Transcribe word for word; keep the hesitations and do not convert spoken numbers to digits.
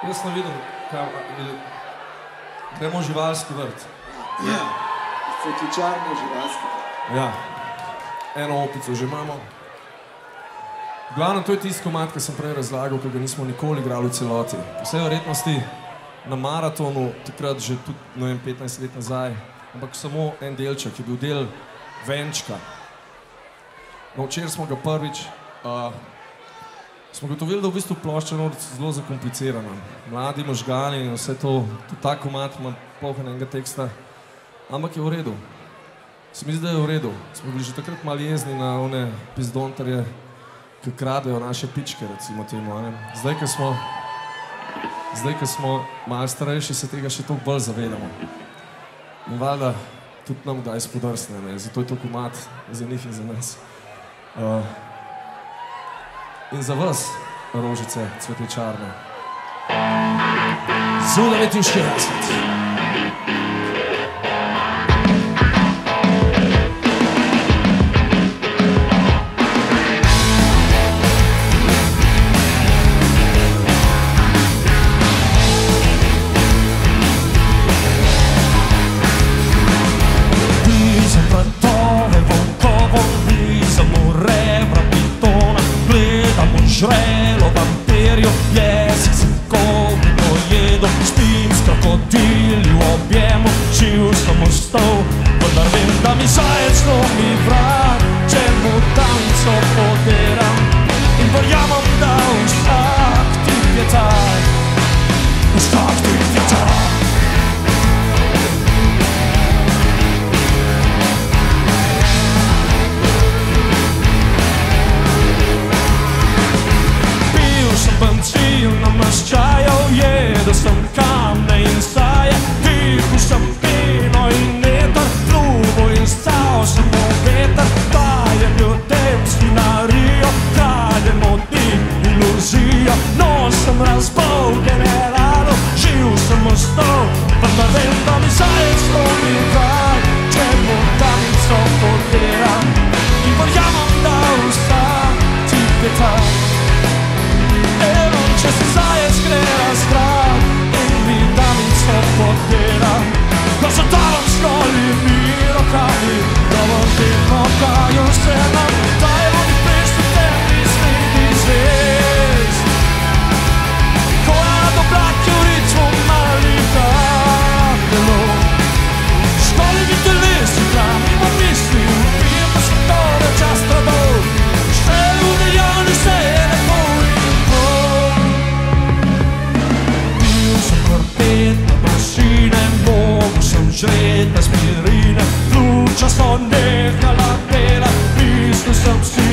Jaz sem videl, kaj gremo v živalski vrt. Ja, cvetličarno živalski vrt. Ja, eno opico že imamo. Glavno, to je tisti komad, ki sem prej razlagal, ki ga nismo nikoli igrali v celoti. Vse verjetnosti na maratonu, takrat že tudi, ne vem, petnajst let nazaj, ampak samo en delček, je bil del venčka. No, včeraj smo ga prvič, uh, smo gotovili, da v bistvu plošča je zelo zakomplicirana. Mladi možgani in vse to, tudi ta komad ima polno enega teksta, ampak je v redu. Se mi zdi, da je v redu. Smo bili že takrat malo jezni na one pizdontarje, ki kradejo naše pičke, recimo temu. Zdaj, ko smo, zdaj, ko smo malo starejši, se tega še toliko bolj zavedamo. In valjda tudi nam kdaj spodrsne, ne? Zato je to komad za njih in za nas. Uh, in za vas, rožice cvetličarne. Zul devetinštirideset. Žrelo vampirju, jezik sem kopno jedo, spim s krokodili v objemu, živ sem ostal, vendar vem, da mi zajec lomi vrat, če mu tanco poderam in verjamem, da vsak tip je tak, vsak tip je tak. Benzin namaščajal, jedel sem kamne in saje, dihal sem pino in netar, trubo in stal sem v veter, dajem ljudem svinarijo, kradem od njih iluzijo, no sem razbol generalu, živ sem ostal, vendar vem, da mi zajec lomi vrat, če mu tanco poderam in verjamem, da vsak tip je tak. Če se zajec gre razkrat in mi damico poderam, ko se davam s golimi rokami, da vam vedno kaju se nam, dajmo mi pesti temni sledi zvezd. Ko ena do blake v ritmu malika telo, školi mi telesi, gramimo misli, upijem pa svetove čas stradov, še udejani se je lepo in prav. Na mašine, mogo sem žret aspirine, pljuča so nehala dela, mislil sem si,